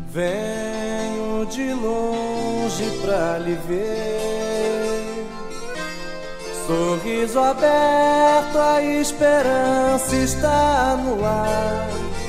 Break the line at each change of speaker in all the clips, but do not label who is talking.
Venho de longe pra lhe ver, sorriso aberto, a esperança está no ar.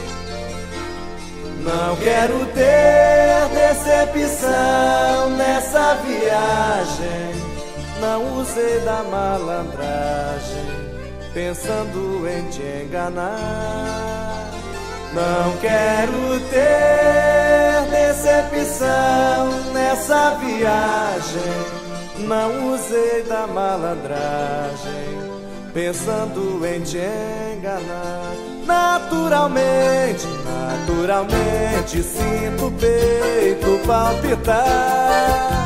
Não quero ter decepção nessa viagem, não usei da malandragem, pensando em te enganar. Não quero ter decepção nessa viagem, não usei da malandragem, pensando em te enganar. Naturalmente, naturalmente sinto o peito palpitar.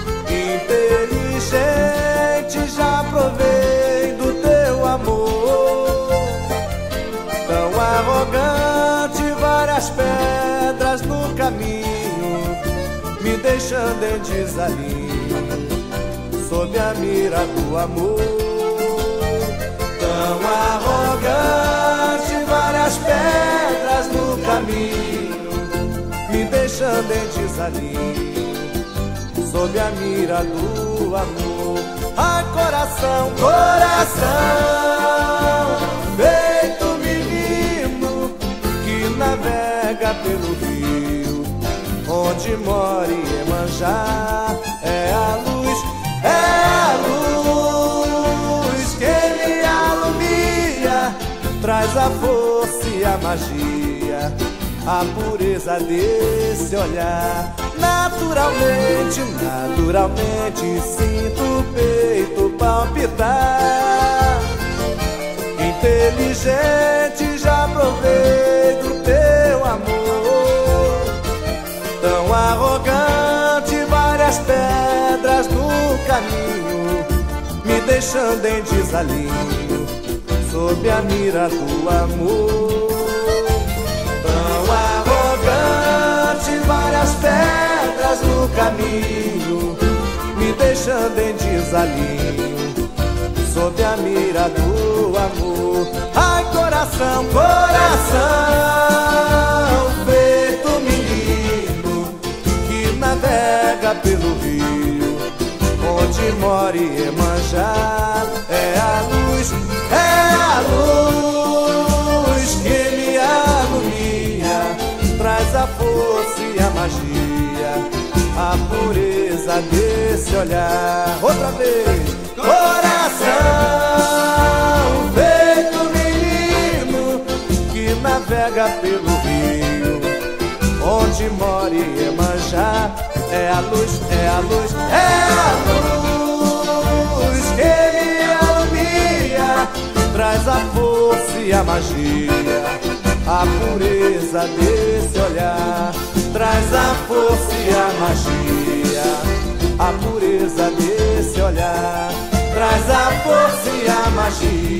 Inteligente, já provei do teu amor. Tão arrogante, várias pedras no caminho, me deixando em desalinho, sob a mira do amor. Tão arrogante, várias pedras no caminho, me deixando em desalinho, sob a mira do amor. Ai, coração, coração, feito menino que navega pelo rio, onde mora Iemanjá. É a luz, é a luz que me alumia, traz a força e a magia, a pureza desse olhar. Naturalmente, naturalmente sinto o peito palpitar. Inteligente, já provei do teu amor. Tão arrogante, várias pedras no caminho, me deixando em desalinho, sob a mira do amor. Tão arrogante, várias pedras no caminho, me deixando em desalinho, sob a mira do amor. Ai, coração, coração, feito menino que navega pelo rio, onde mora Iemanjá. É a luz, é a luz que me alumia, traz a força e a magia, a pureza desse olhar. Outra vez, coração, feito menino que navega pelo rio, onde mora Iemanjá. É a luz, é a luz, é a luz que me alumia, traz a força e a magia, a pureza desse olhar. Traz a força e a magia, a pureza desse olhar. Traz a força e a magia,